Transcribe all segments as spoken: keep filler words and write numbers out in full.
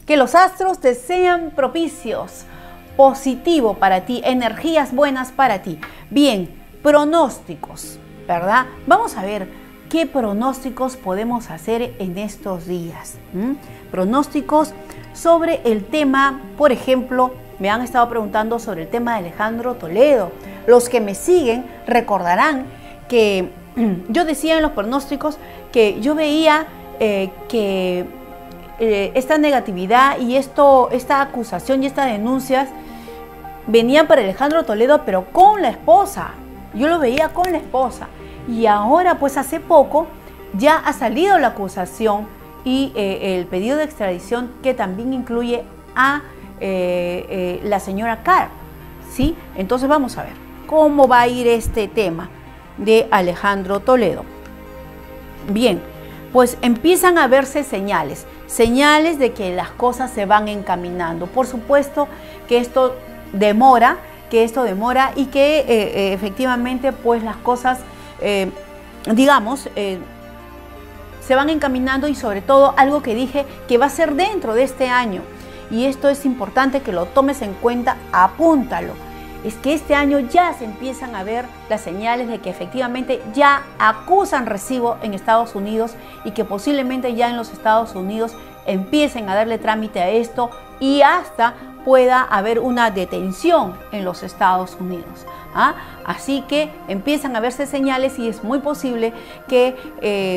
Que los astros te sean propicios, positivo para ti, energías buenas para ti. Bien, pronósticos, ¿verdad? Vamos a ver qué pronósticos podemos hacer en estos días. ¿Mm? Pronósticos sobre el tema, por ejemplo, me han estado preguntando sobre el tema de Alejandro Toledo. Los que me siguen recordarán que yo decía en los pronósticos que yo veía eh, que eh, esta negatividad y esto, esta acusación y estas denuncias venían para Alejandro Toledo, pero con la esposa. Yo lo veía con la esposa. Y ahora, pues hace poco, ya ha salido la acusación y eh, el pedido de extradición que también incluye a eh, eh, la señora Karp, ¿sí? Entonces vamos a ver cómo va a ir este tema de Alejandro Toledo. Bien, pues empiezan a verse señales, señales de que las cosas se van encaminando. Por supuesto que esto demora, que esto demora y que eh, eh, efectivamente pues las cosas, eh, digamos, eh, se van encaminando, y sobre todo algo que dije que va a ser dentro de este año, y esto es importante que lo tomes en cuenta, apúntalo. Es que este año ya se empiezan a ver las señales de que efectivamente ya acusan recibo en Estados Unidos y que posiblemente ya en los Estados Unidos empiecen a darle trámite a esto y hasta pueda haber una detención en los Estados Unidos. ¿Ah? Así que empiezan a verse señales y es muy posible que, eh,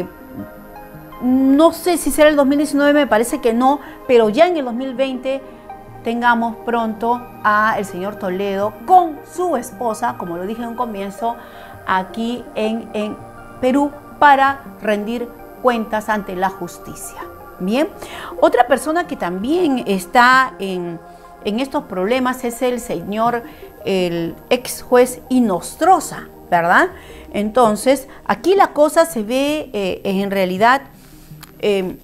no sé si será el dos mil diecinueve, me parece que no, pero ya en el dos mil veinte tengamos pronto a el señor Toledo con su esposa, como lo dije en un comienzo, aquí en, en Perú para rendir cuentas ante la justicia. Bien, otra persona que también está en, en estos problemas es el señor, el ex juez Inostroza, ¿verdad? Entonces, aquí la cosa se ve eh, en realidad eh,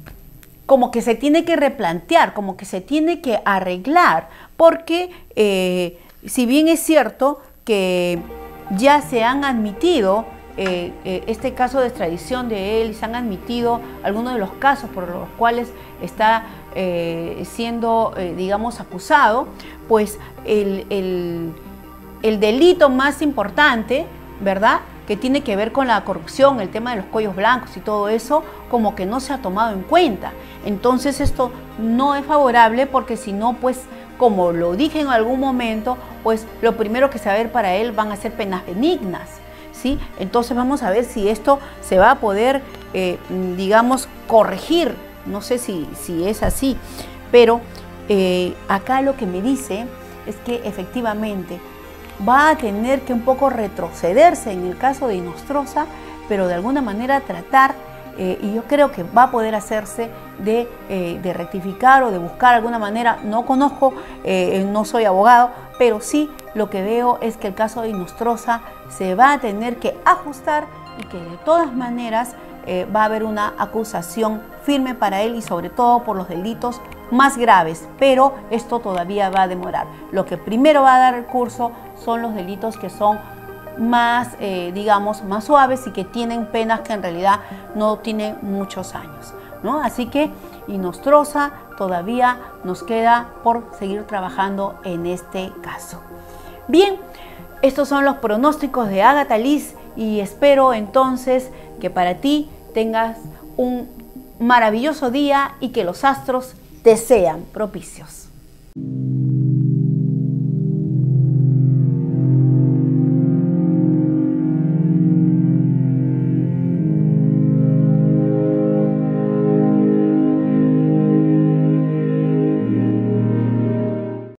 como que se tiene que replantear, como que se tiene que arreglar, porque eh, si bien es cierto que ya se han admitido eh, eh, este caso de extradición de él, y se han admitido algunos de los casos por los cuales está eh, siendo, eh, digamos, acusado, pues el, el, el delito más importante, ¿verdad?, que tiene que ver con la corrupción, el tema de los cuellos blancos y todo eso, como que no se ha tomado en cuenta. Entonces esto no es favorable, porque si no, pues como lo dije en algún momento, pues lo primero que se va a ver para él van a ser penas benignas, ¿sí? Entonces vamos a ver si esto se va a poder, eh, digamos, corregir. No sé si, si es así, pero eh, acá lo que me dice es que efectivamente va a tener que un poco retrocederse en el caso de Inostroza, pero de alguna manera tratar, eh, y yo creo que va a poder hacerse, de, eh, de rectificar o de buscar alguna manera. No conozco, eh, no soy abogado, pero sí lo que veo es que el caso de Inostroza se va a tener que ajustar y que de todas maneras eh, va a haber una acusación firme para él, y sobre todo por los delitos más graves, pero esto todavía va a demorar. Lo que primero va a dar el curso son los delitos que son más, eh, digamos, más suaves y que tienen penas que en realidad no tienen muchos años, ¿no? Así que Inostroza todavía nos queda por seguir trabajando en este caso. Bien, estos son los pronósticos de Ágata Liz, y espero entonces que para ti tengas un maravilloso día y que los astros te sean propicios.